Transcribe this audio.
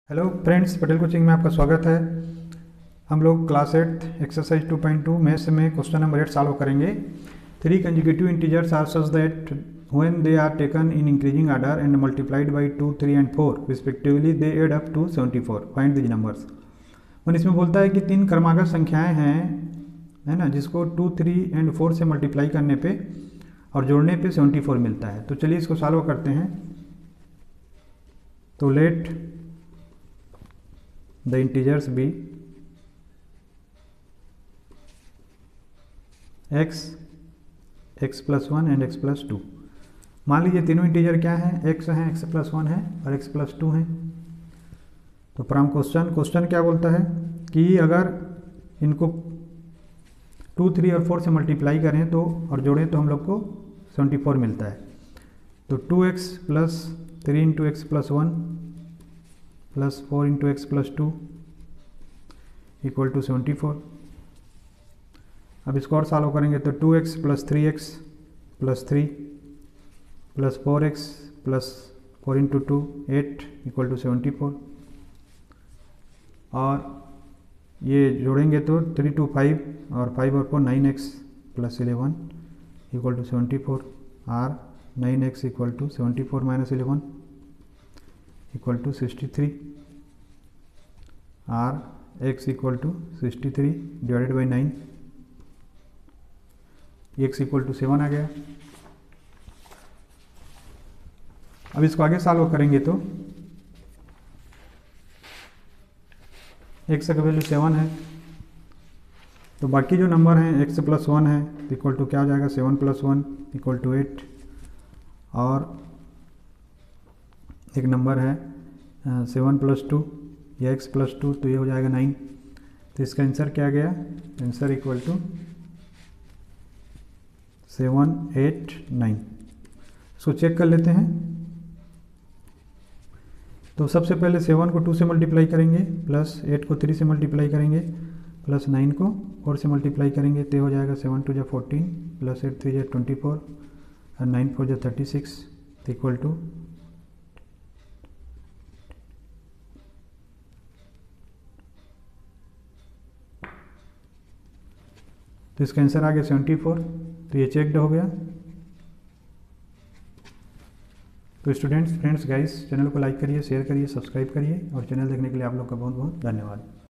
Hello friends, Patel coaching में आपका स्वागत है। हम लोग क्लास 8 एक्सरसाइज 2.2 मैथ्स में क्वेश्चन नंबर 8 सॉल्व करेंगे। 3 consecutive integers are such that when they are taken in increasing order and multiplied by 2, 3 and 4 respectively they add up to 74। Find these numbers. मैंने इसमें बोलता है कि 3 क्रमागत संख्याएं हैं, है ना, जिसको 2, 3 एंड 4 से मल्टीप्लाई करने पे और जोड़ने पे 74 मिलता है। तो चलिए इसको सॉल्व करते हैं। तो let the integers be x, x plus 1 and x plus 2। मान लीजिए तीनों इंटीजर क्या हैं, x है, x plus 1 है और x plus 2 है। तो फ्रॉम क्वेश्चन क्या बोलता है कि अगर इनको 2, 3 और 4 से मल्टीप्लाई करें तो और जोड़ें तो हम लोग को 74 मिलता है। तो 2x plus 3 into x plus 1 plus 4 into x plus 2 equal to 74। अब इसको और सॉल्व करेंगे तो 2x plus 3x plus 3 plus 4x plus 4 into 2 8 equal to 74। और ये जोड़ेंगे तो 3 2 5 और 5 और 4 9x प्लस 11 इक्वल टू 74। और 9x equal to 74 minus 11 equal to 63। Or x equal to 63 divided by 9, x equal to 7 आ गया। अब इसको आगे सॉल्व करेंगे तो एक्स का वैल्यू 7 है, तो बाकी जो नंबर हैं एक्स प्लस 1 है तो इक्वल टू क्या हो जाएगा, 7 प्लस 1 इक्वल टू 8। और एक नंबर है 7 प्लस 2 या x प्लस 2, तो ये हो जाएगा 9। तो इसका आंसर क्या गया, आंसर इक्वल टू 7 8 9। इसको चेक कर लेते हैं। तो सबसे पहले 7 को 2 से मल्टीप्लाई करेंगे, प्लस 8 को 3 से मल्टीप्लाई करेंगे, प्लस 9 को 4 से मल्टीप्लाई करेंगे तो हो जाएगा 7 2 जा 14 प्लस 8 3 जा 24 और 9 4 जा 36 इक्वल टू तो इसका आंसर आ गया 74। तो ये चेकड हो गया। तो स्टूडेंट्स, फ्रेंड्स, गाइस, चैनल को लाइक करिए, शेयर करिए, सब्सक्राइब करिए और चैनल देखने के लिए आप लोग का बहुत बहुत धन्यवाद।